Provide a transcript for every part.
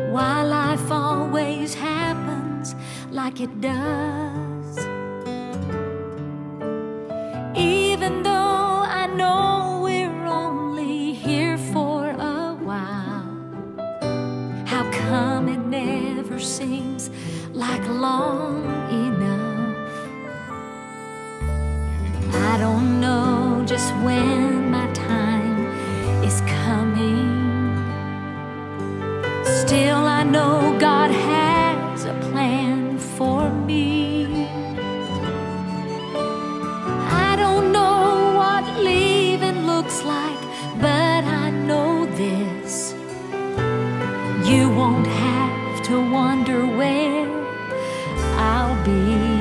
why life always happens like it does. Even though I know we're only here for a while, how come it never seems like long enough? I don't know just when my time is coming. Still I know God has a plan for me. I don't know what leaving looks like, but I know this: you won't have to wonder where I'll be.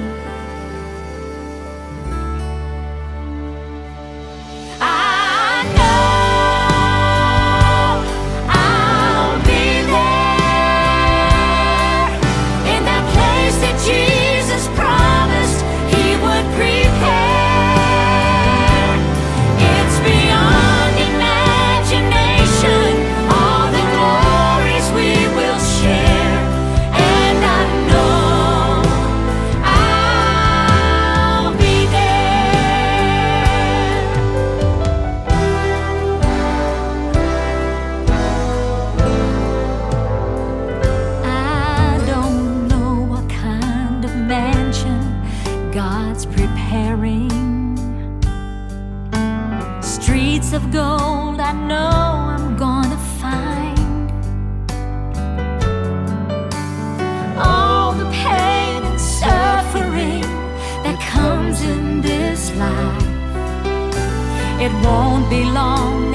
Of gold I know I'm gonna find. All the pain and suffering that comes in this life, it won't be long